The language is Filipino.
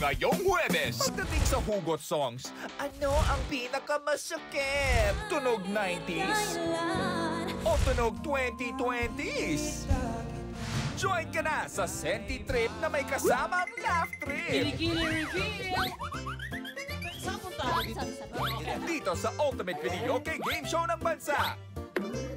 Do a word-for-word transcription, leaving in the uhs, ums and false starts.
ngayong Huwebes. Pagdating sa hugot songs, ano ang pinakamasakit? Tunog nineties o tunog twenty twenties? Join ka na sa Senti Trip na may kasamang laugh trip. Kilikili reveal! Saan punta? Dito sa Ultimate Videoke Game Show ng Bansa.